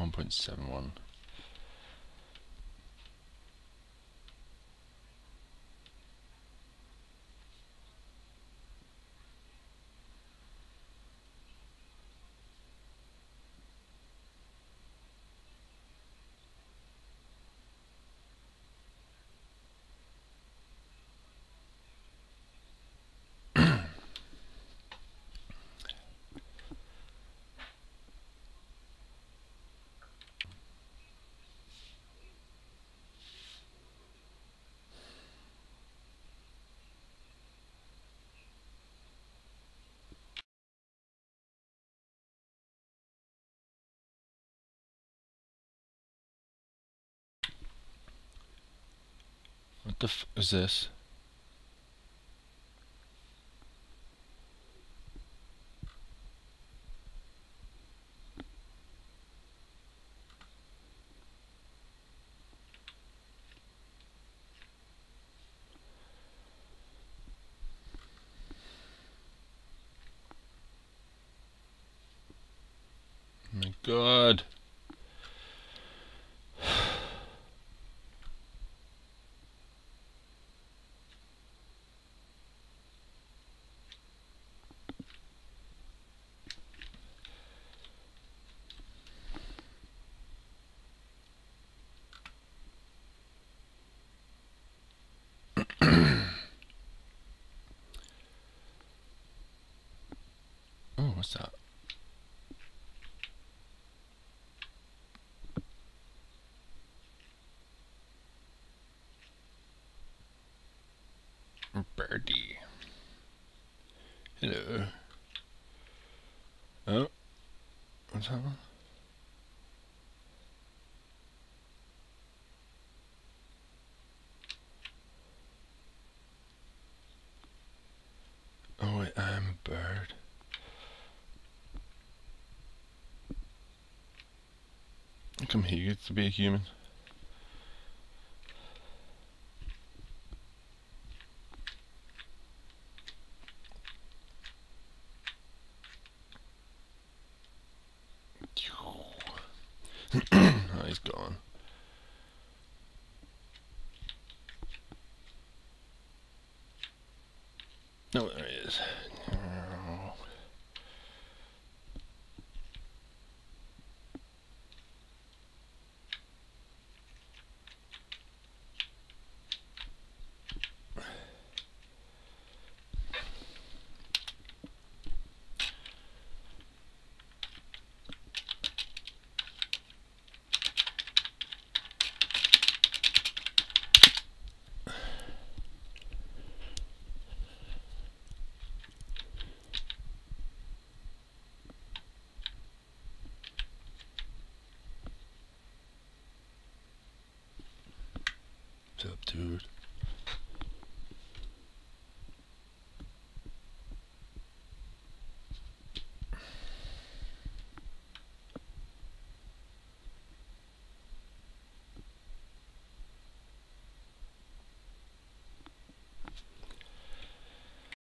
1.71. What the f is this? Oh my god. Oh, what's that? Birdie. Hello. Oh, what's that one? Oh wait, I am a bird. Come here, you get to be a human. Oh, he's gone. No, there he is. What's up, dude?